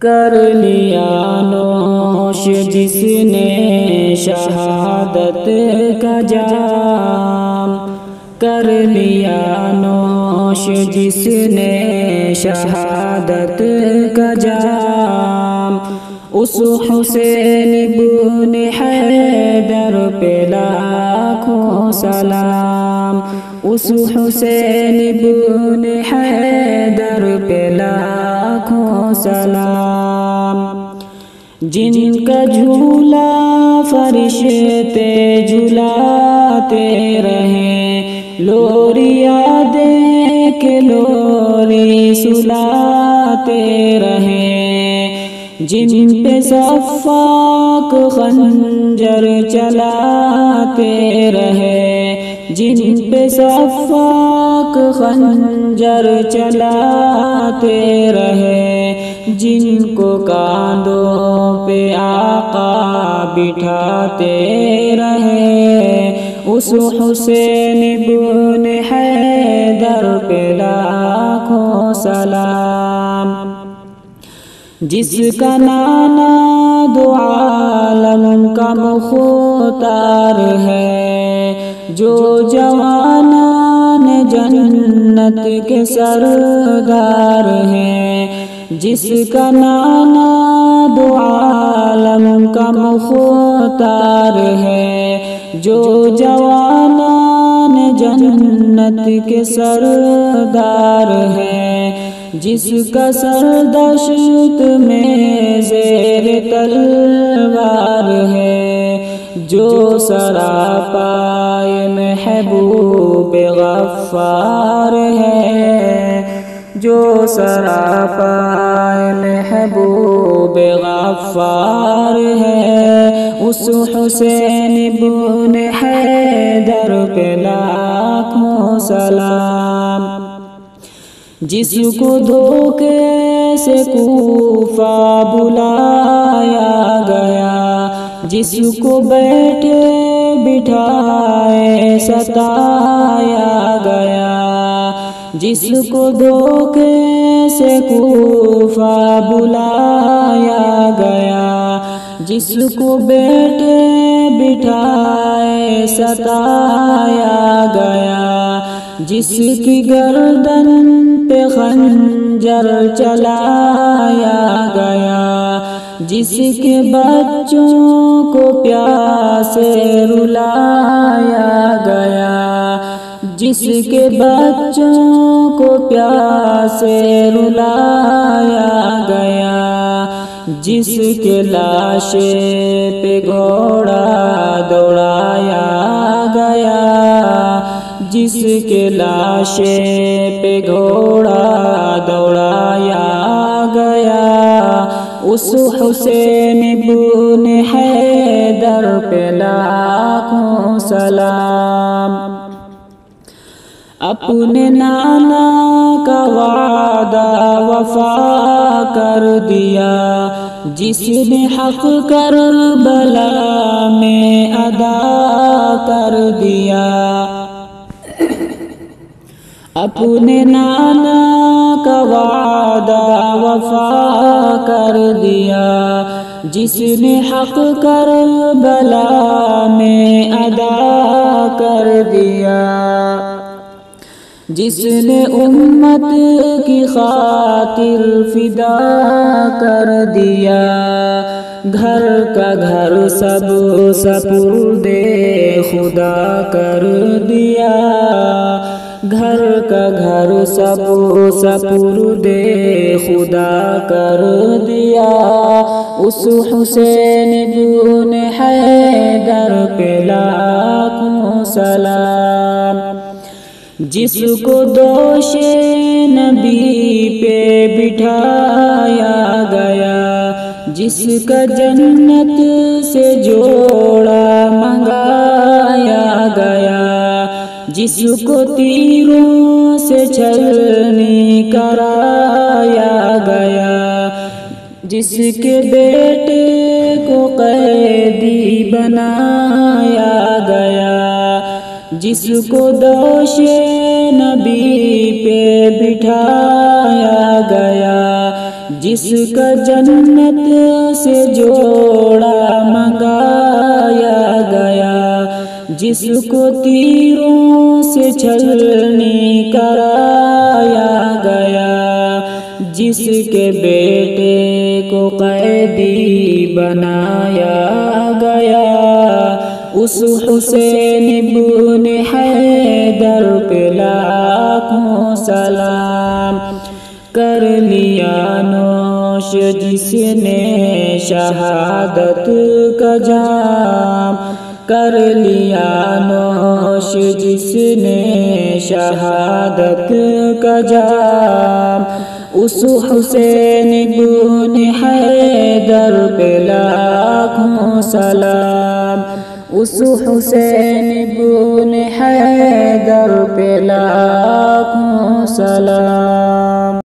کر لیا نوش جس نے شہادت کا جام، کر لیا نوش جس نے شہادت کا جام، اس حسین بن حیدر پہ لاکھوں سلام، اس حسین بن حیدر پہ لاکھوں سلام، جن کا جھولا فرشتے جھلاتے رہے، لوریاں دے کے لوری سلاتے رہے، جن پہ صفاق خنجر چلاتے رہے، جن پہ صفاق خنجر چلاتے رہے، جن کو کاندھوں پہ آقا بٹھاتے رہے، اس حسین بن حیدر پہ لاکھوں سلام، جس کا نانا دو عالم کا مختار ہے، جو جوانان جنت کے سردار ہیں، جس کا نانا دو عالم کا مختار ہے، جو جوانان جنت کے سردار ہے، جس کا سر دشت میں زیر تلوار ہے، جو سراپائے محبوب غفار ہے، جو سراپائے محبوب غفار ہے، اس حسین بن حیدر پہ لاکھوں سلام، جس کو دھوکے سے کوفہ بلایا گیا، جس کو بیٹھے بٹھائے ستایا گیا، جس کو دھوکے سے کوفہ بلایا گیا، جس کو بیٹھے بٹھائے ستایا گیا، جس کی گردن پہ خنجر چلایا گیا، جس کے بچوں کو پیاسے رلایا گیا، جس کے بچوں کو پیاسے رلایا گیا، جس کے لاشے پہ گھوڑا دوڑایا گیا، جس کے لاشے پہ گھوڑا دوڑایا گیا، اس حسین بن حیدر پہ لاکھوں سلام، اپنے نانا کا وعدہ وفا کر دیا، جس نے حق کربلا میں ادا کر دیا، اپنے نانا کا وعدہ وفا کر دیا، جس نے حق کربلا میں ادا کر دیا، جس نے امت کی خاطر فدا کر دیا، گھر کا گھر سب سپرد خدا کر دیا، گھر کا گھر سب سپرد خدا کر دیا، اس حسین بن حیدر پہ لاکھوں سلام، جس کو دوش نبی پہ بٹھایا گیا، جس کا جنت سے جوڑا منگایا گیا، جس کو تیروں سے چھلنی کرایا گیا، جس کے بیٹے کو قیدی بنایا گیا، جس کو دوش نبی پہ بٹھایا گیا، جس کا جنت سے جوڑا منگایا گیا، جس کو تیروں سے چھلنی کرایا گیا، جس کے بیٹے کو قیدی بنایا گیا، اس حسین بن حیدر پہ لاکھوں سلام۔ کر لیا نوش جس نے شہادت کا جام، کر لیا نوش جس نے شہادت کا جام، اس حسین بن حیدر پہ لاکھوں سلام، اس حسین بن حیدر پہ لاکھوں سلام۔